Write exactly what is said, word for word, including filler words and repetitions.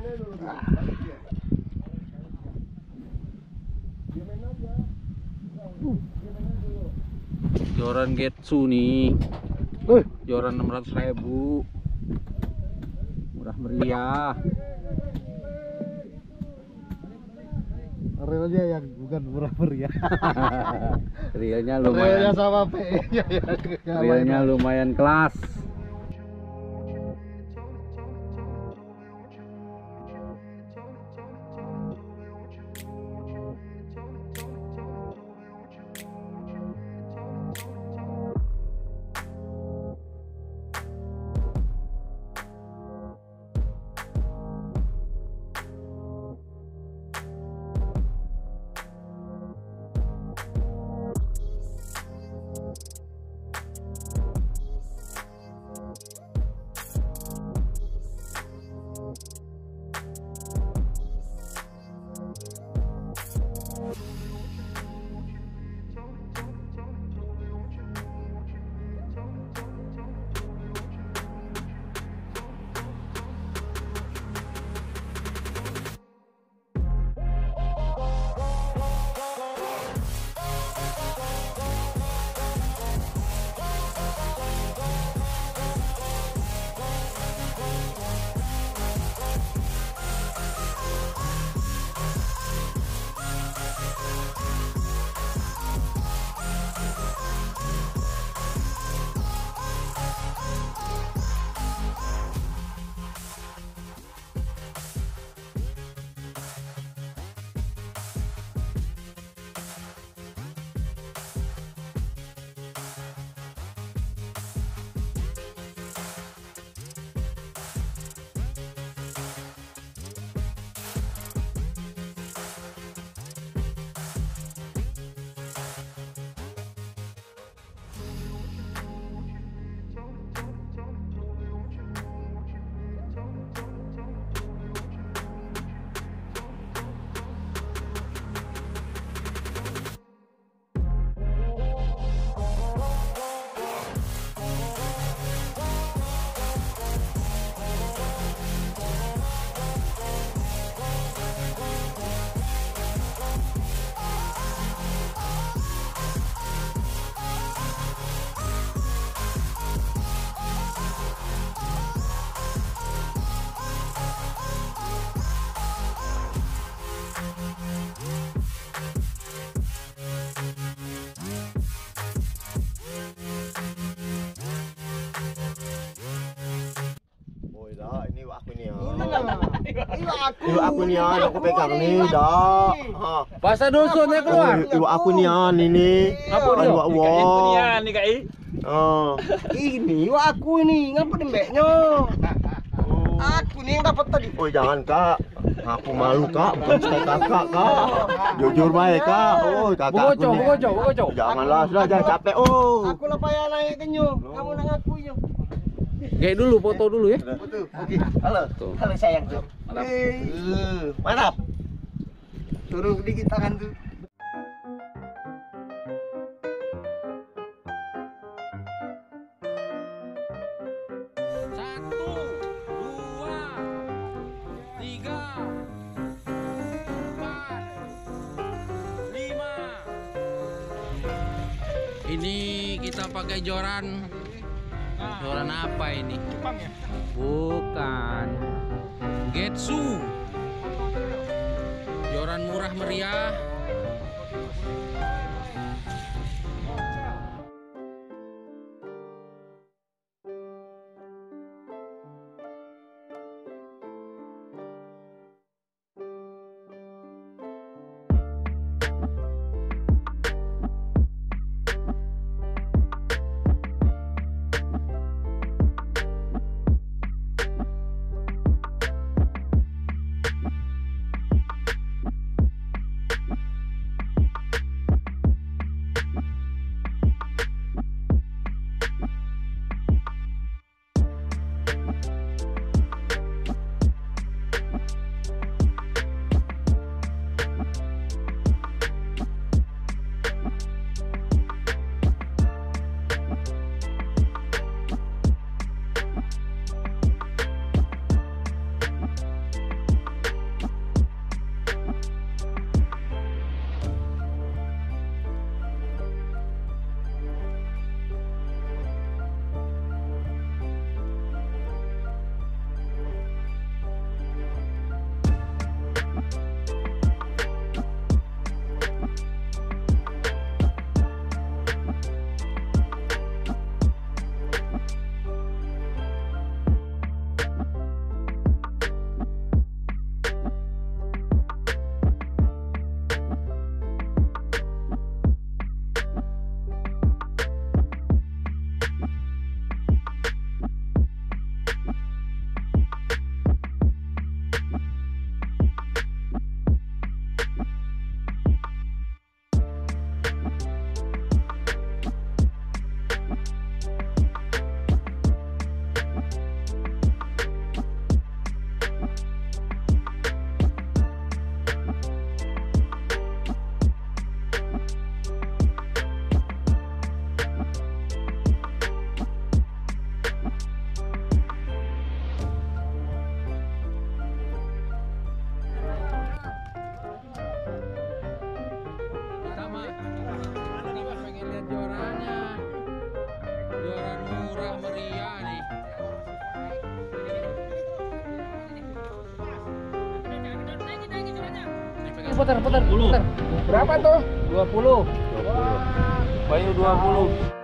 Joran Getsu nih. Joran enam ratus ribu. Murah meriah. Realnya yang bukan murah meriah. Realnya lumayan. Realnya sama P E-nya ya. Realnya lumayan kelas. Ibu aku nih aku pegang nih dah. Bahasa dusunnya keluar. Ibu aku nih ini. Apa dia? Ibu aku. Nih Kak I. Oh. Ini ibu aku ini ngapa dembeknya? Aku nih yang dapat tadi. Oh jangan Kak. Aku malu Kak, bukan suka kakak Kak. Jujur baik Kak. Oh kakak. Bogoco, bogoco, bogoco. Janganlah sudah jangan capek. Oh. Aku lah payah naik kenyo. Kamu nak ngakuinyo. Kayak dulu, foto dulu ya. Betul. Oke. Halo. Tuh. Halo sayang tuh. Mantap. Eh, mantap. Turun dikit tangan tuh. Satu, dua, tiga, empat, lima. Ini kita pakai joran. Joran apa ini? Jepang ya? Bukan. Getsu. Joran murah meriah. Kita mah kita mah pengen lihat juaranya. Juara murah meriah nih. Nih, pegang. Putar, putar, putar. Berapa tuh? dua puluh. dua puluh. Bayu dua puluh.